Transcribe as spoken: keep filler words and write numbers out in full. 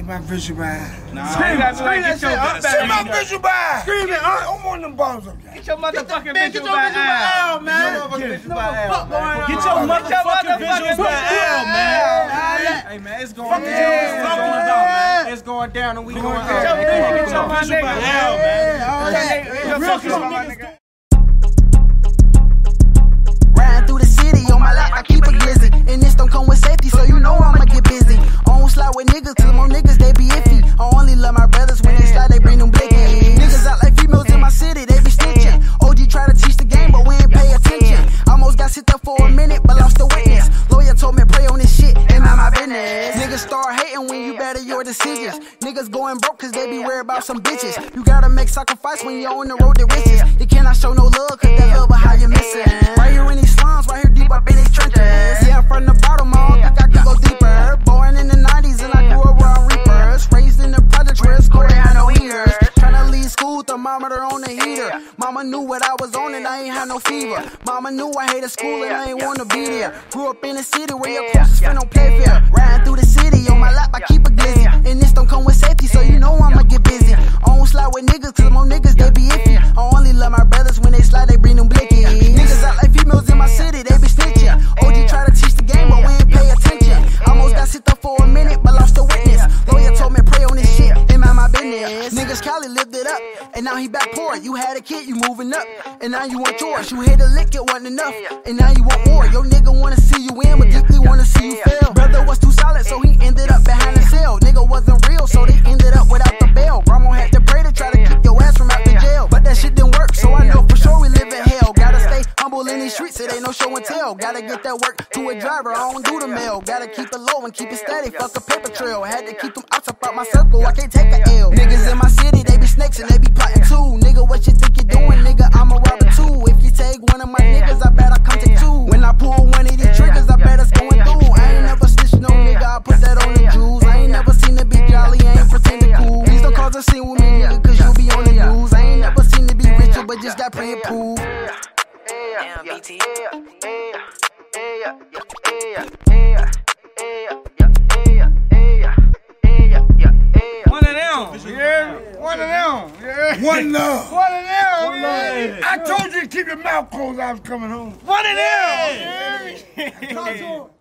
Get my visual eye. Nah, scream, got scream that shit up. Get my visual eye. Scream it, I want them balls up. Get your motherfucking Man, visual get your visual out, out, man. man. Get your motherfucking Get your motherfucking visuals out, man. Hey, man, it's going down. It's going down, man. It's going down and we going up. Get your visual Out, man. Riding through the city on my lap, I keep it glizzy. And this don't come with safety, so you know I'ma get busy. I don't slide with niggas, cause more niggas, they be iffy. I only love my brothers when they slide, they bring them blickies. Niggas out like females in my city, they be snitching. O G try to teach the game, but we ain't pay attention. Almost got sit there for a minute, but lost the witness. Lawyer told me pray on this shit, ain't mind my business. Niggas start hating when you better your decisions. Niggas going broke cause they be worried about some bitches. You gotta make sacrifice when you're on the road to riches. You cannot show no love cause that love, but how you missing? Right here in these slums, right here deep up in these trenches. Yeah, I'm from the bottom, I don't think I can go deeper. Born in the nineties and I grew up around reapers. Raised in the projects where it's cold, they had no heaters. Tryna leave school, thermometer on the heater. Mama knew what I was on and I ain't had no fever. Mama knew I hated school and I ain't wanna be there. Grew up in the city where your closest friend don't play fair. Riding through the city on my lap, I keep it glizzy. And this don't come with safety, so you know I'ma get busy. I don't slide with niggas, cause more niggas, they be iffy. I only love my brothers when they slide, they bring them blickies. Niggas out like females in my city, they be snitching. O G try to teach the game, but we ain't pay attention. Almost got sit there for a minute, but lost the witness. Lawyer told me pray on this shit, ain't mind my business. Niggas Cali lived it up, and now he back poor. You had a kid, you moving up, and now you want yours. You hit a lick, it wasn't enough, and now you want more. Your nigga wanna see you win, but deeply wanna see you fail. Brother was too solid, so he ended up behind the cell. Nigga wasn't real, so they ended up without the bail. Grandma had to pray to try to keep your ass from out the jail, but that shit didn't work, so I know for sure we live in hell. Gotta stay humble in these streets, it ain't no show and tell. Gotta get that work to a driver, I don't do the mail. Gotta keep it low and keep it steady, fuck a paper trail. Had to keep them outs up out my circle, I can't take a L. Niggas in my city, they be snakes and they be plotting too. Nigga, what you think you doing, nigga? I'm a robber too. If you take one of my niggas, I bet I come take two. When I pull one of these triggers, I bet it's going through. I ain't never snitched no nigga, I put that on the Jews. I ain't never seen it be jolly, I ain't pretending cool. Please don't cause a scene with me, nigga, cause you'll be on the news. I ain't never seen it be richer, but just got pray and prove. Damn, B T. One of them, yeah. One of them, yeah. One love. One of them, yeah. I told you to keep your mouth closed. I was coming home. One of them, yeah.